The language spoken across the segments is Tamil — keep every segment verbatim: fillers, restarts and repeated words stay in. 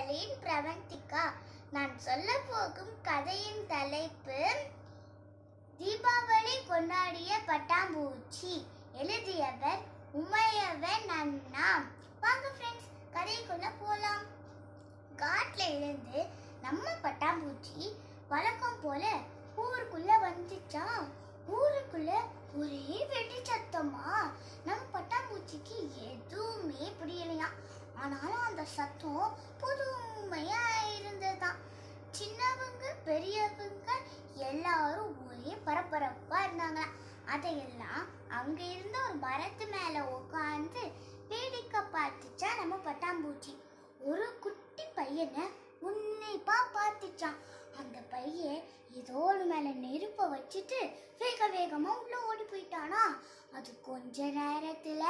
பர்லின் பிரவந்திகா. நான் சொல்ல போகும் கதையின் தலைப்பு தீபாவளி கொண்டாடிய பட்டாம்பூச்சி. எழுதியவர் உமையவன் அண்ணா. வாங்க ஃப்ரெண்ட்ஸ், கதைக்குள்ள போலாம். காட்டுல இருந்து நம்ம பட்டாம்பூச்சி வழக்கம் போல ஊருக்குள்ள வந்துச்சா. ஊருக்குள்ள ஒரே வெடி சத்தமா. நம்ம பட்டாம்பூச்சிக்கு எதுவுமே புரியலையா. ஆனாலும் அந்த சத்தம் புதுமையா இருந்ததுதான். சின்னவங்க பெரியவங்க எல்லாரும் ஒரே பரபரப்பா இருந்தாங்க. அதையெல்லாம் அங்க இருந்த ஒரு மரத்து மேல உட்காந்து வேடிக்கை பார்த்துச்சா நம்ம பட்டாம்பூச்சி. ஒரு குட்டி பையனை உன்னிப்பா பார்த்துச்சான். அந்த பையன் ஏதோ ஒரு மேல நெருப்ப வச்சுட்டு வேக வேகமா உள்ள ஓடி போயிட்டானா. அது கொஞ்ச நேரத்துல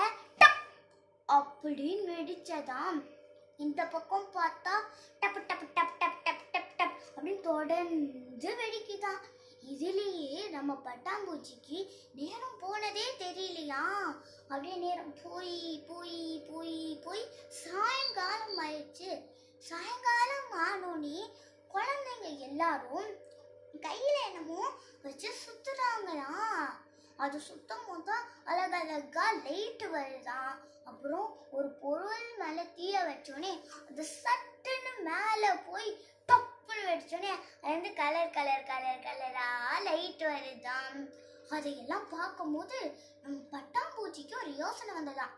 அப்படின்னு வெடிச்சதாம். இந்த பக்கம் பார்த்தா டப்பு டப்பு டப் டப் டப் டப் டப் அப்படின்னு தொடர்ந்து வெடிக்குதான். இதுலயே நம்ம பட்டாம்பூச்சிக்கு நேரம் போனதே தெரியலையா. அப்படியே நேரம் போய் போய் போய் போய் சாயங்காலம் ஆயிடுச்சு. சாயங்காலம் ஆனோனே குழந்தைங்க எல்லாரும் கையில என்னமோ வச்சு சுத்துறாங்களா. அது சுத்தம் போது அழகழகா லைட் வருதான். அப்புறம் ஒரு பொருள் மேல தீய வச்சோடனே அது சட்டுன்னு மேல போய் டப்புன்னு வெடிச்சோடனே அது கலர் கலர் கலர் கலரா லைட் வருதான். அதையெல்லாம் பார்க்கும் போது நம்ம பட்டாம்பூச்சிக்கு ஒரு யோசனை வந்ததாம்.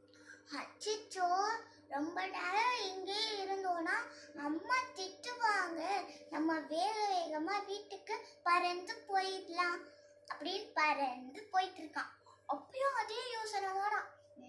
அச்சோ, ரொம்ப நேரம் இங்கே இருந்தோம்னா அம்மா திட்டுவாங்க, நம்ம வேக வேகமா வீட்டுக்கு பறந்து போயிடலாம் அப்படின்னு பறந்து போயிட்டு இருக்கான். அப்பயும் அதே யோசனை தான்.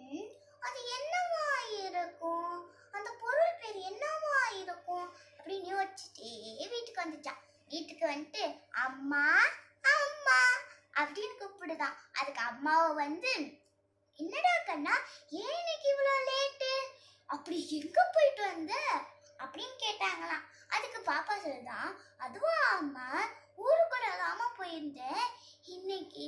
அது என்னவா இருக்கும், அந்த பொருள் பேர் என்னவா இருக்கும் அப்படின்னு யோசிச்சுட்டே வீட்டுக்கு வந்துச்சான். வீட்டுக்கு வந்துட்டு அம்மா அம்மா அப்படின்னு கூப்பிடுதான். அதுக்கு அம்மாவை வந்து, என்னடா கண்ணா, ஏன் இன்னைக்கு இவ்வளவு லேட்டு, அப்படி எங்க போயிட்டு வந்த அப்படின்னு கேட்டாங்களாம். அதுக்கு பாப்பா சொல்லுதான், அதுவா அம்மா, ஊருக்குள்ளதாமா போயிருந்தேன். இன்னைக்கு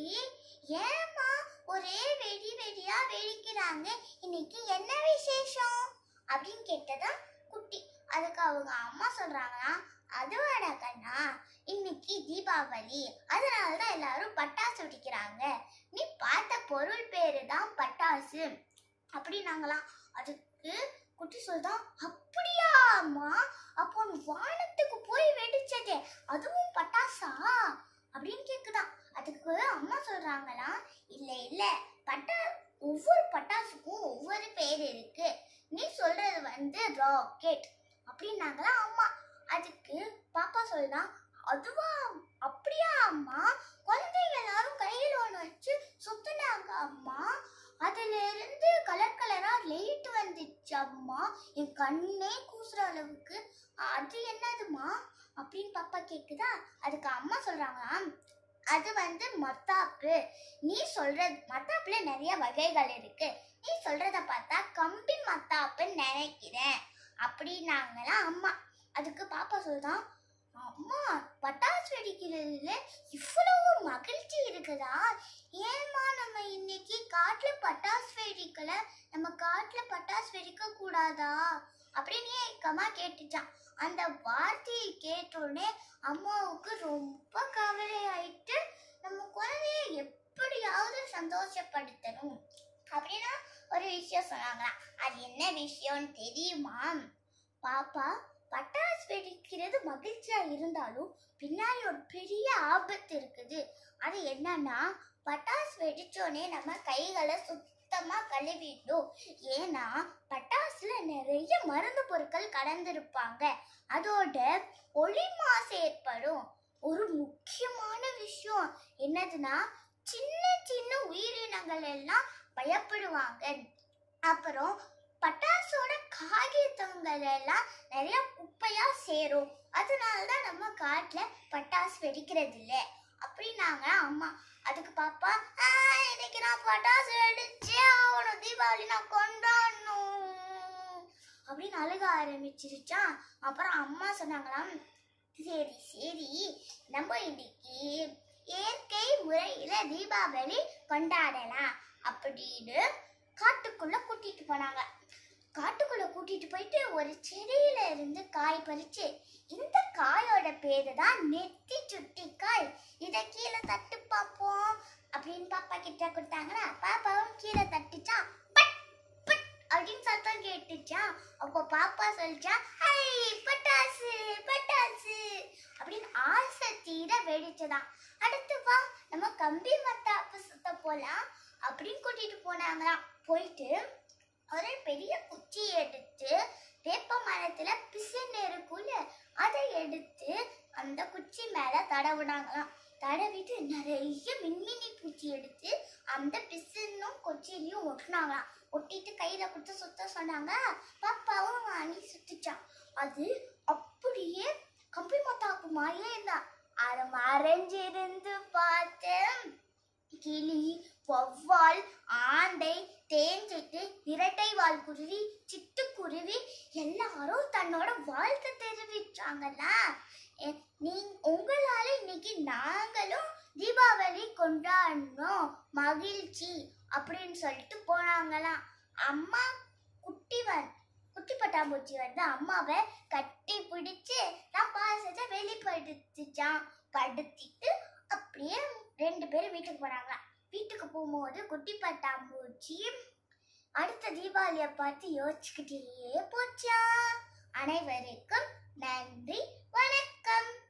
ஏம்மா ஒரே வெடி வெடியா வெடிக்கிறாங்க, இன்னைக்கு என்ன விசேஷம் அப்படின்னு கேட்டதா குட்டி. அதுக்கு அவங்க அம்மா சொல்றாங்களா, அதுவாடா கண்ணா, இன்னைக்கு தீபாவளி, அதனாலதான் எல்லாரும் பட்டாசு வெடிக்கிறாங்க. நீ பார்த்த பொருள் பேரு தான் பட்டாசு அப்படின்னாங்களாம். அதுக்கு குட்டி சொல்லுதான், அப்படியா அம்மா, அப்போ வானத்துக்கு போய் வெடிச்சதே அதுவும் பட்டாசா அப்படின்னு கேக்குதான். அதுக்கு அம்மா சொல்றாங்களா, இல்ல இல்ல, பட்டா ஒவ்வொரு பட்டாசுக்கும் ஒவ்வொரு பேர் இருக்கு, நீ சொல்றது வந்து ராக்கெட் அப்படின்னாங்களா அம்மா. அதுக்கு பாப்பா சொல்லுதான், அதுவா அப்படியா அம்மா, குழந்தைங்க எல்லாரும் கையில் ஒன்று வச்சு சுத்தினாங்க அம்மா, அதுல இருந்து கலர் கலரா லைட் வந்துச்சு அம்மா, என் கண்ணே கூசுற அளவுக்கு, அது என்னதுமா அப்படின்னு பாப்பா கேக்குதா. அதுக்கு அம்மா சொல்றாங்களா, அது வந்து மத்தாப்பு, நீ சொல்றது, மத்தாப்புல நிறைய வகைகள் இருக்கு, நீ சொல்றத பார்த்தா கம்பி மத்தாப்புன்னு நினைக்கிறேன் அப்படின்னாங்களா அம்மா. அதுக்கு பாப்பா சொல்றான், அம்மா பட்டாசு வெடிக்கிறதுல இவ்வளவு மகிழ்ச்சி இருக்குதா, ஏமா நம்ம இன்னைக்கு காட்டுல பட்டாசு வெடிக்கல, நம்ம காட்டுல பட்டாசு வெடிக்க கூடாதா அப்படின்னு ஏக்கமா கேட்டுச்சான். அந்த வார்த்தையை கேட்டோடனே அம்மாவுக்கு ரொம்ப கவலை ஆயிட்டு, நம்ம குழந்தைய எப்படியாவது சந்தோஷப்படுத்தணும் அப்படின்னா ஒரு விஷயம் சொன்னாங்களாம். அது என்ன விஷயம்னு தெரியுமா பாப்பா, பட்டாசு வெடிக்கிறது மகிழ்ச்சியா இருந்தாலும் பின்னாடி ஒரு பெரிய ஆபத்து இருக்குது. அது என்னன்னா, பட்டாசு வெடிச்சோடனே நம்ம கைகளை சுத்தமா கழுவிடணும். ஏன்னா பட்டாசுல நிறைய மருந்து பொருட்கள் கலந்திருப்பாங்க, அதோட ஒளி மாசு ஏற்படும். ஒரு முக்கியமான விஷயம் என்னதுன்னா, சின்ன சின்ன உயிரினங்கள் எல்லாம் பயப்படுவாங்க. அப்புறம் பட்டாசோட காகிதங்கள் எல்லாம் நிறைய குப்பையா சேரும், அதனாலதான் நம்ம காட்டுல பட்டாசு வெடிக்கிறது இல்லை அப்படின்னாங்க அம்மா. அதுக்கு பாப்பா, இன்னைக்கு நான் பட்டாசு வெடிச்சே ஆகணும், தீபாவளி நான் கொண்டாடணும் அப்படின்னு அழுக ஆரம்பிச்சிருச்சான். அப்புறம் அம்மா சொன்னாங்களாம், சரி சரி, நம்ம இன்னைக்கு இயற்கை முறையில தீபாவளி கொண்டாடலாம் அப்படின்னு காட்டுக்குள்ள கூட்டிட்டு போனாங்க. காட்டுக்குள்ள கூட்டிட்டு போயிட்டு ஒரு செடியில இருந்து காய் பறிச்சு, இந்த காயோட பேரு தான் நெத்தி சுட்டி காய், இதை கீழே தட்டு பார்ப்போம் அப்படின்னு பாப்பா கிட்ட கொடுத்தாங்கன்னா பாப்பாவும் கீழே தட்டுச்சா, பட் பட் அப்படின்னு சத்தம் கேட்டுச்சா. அப்போ பாப்பா சொல்லிச்சா, ஹை பட்டாசு பட்டாசு அப்படின்னு ஆசை தீர வெடிச்சதான். அடுத்து வா நம்ம கம்பி மத்தாப்பு சுத்த போலாம் அப்படின்னு கூட்டிட்டு போனாங்களாம். போயிட்டு ஒரு பெரிய குச்சி எடுத்து வேப்ப மரத்துல பிசுன்னு இருக்குல்ல, அதை எடுத்து அந்த குச்சி மேல தடவுனாங்களாம். தடவிட்டு நிறைய மின்மினி பூச்சி எடுத்து அந்த பிசுன்னும் கொச்சிலையும் ஒட்டினாங்களாம். ஒட்டிட்டு கையில கொடுத்து சுத்த சொன்னாங்க. பாப்பாவும் வாங்கி சுத்துச்சான். அது அப்படியே கம்பி மத்தாப்பு மாதிரியே இருந்தான். அதை மறைஞ்சிருந்து பார்த்தேன் கிளி, வௌவால், ஆந்தை, தேன்சிட்டு, இரட்டை வால் குருவி, சிட்டுக்குருவி எல்லாரும் தன்னோட வாழ்த்து தெரிவிச்சாங்கல்ல. நீ உங்களால இன்னைக்கு நாங்களும் தீபாவளி கொண்டாடணும், மகிழ்ச்சி அப்படின்னு சொல்லிட்டு போனாங்களாம். அம்மா குட்டிவன் குட்டி பட்டாம்பூச்சி வந்து அம்மாவை கட்டி பிடிச்சு நான் பாசத்தை வெளிப்படுத்திச்சான். படுத்திட்டு அப்படியே ரெண்டு பேரும் வீட்டுக்கு போனாங்களா. வீட்டுக்கு போகும்போது குட்டி பட்டாம்பூச்சி அடுத்த தீபாவளியை பார்த்து யோசிச்சுக்கிட்டே போச்சா. அனைவருக்கும் நன்றி, வணக்கம்.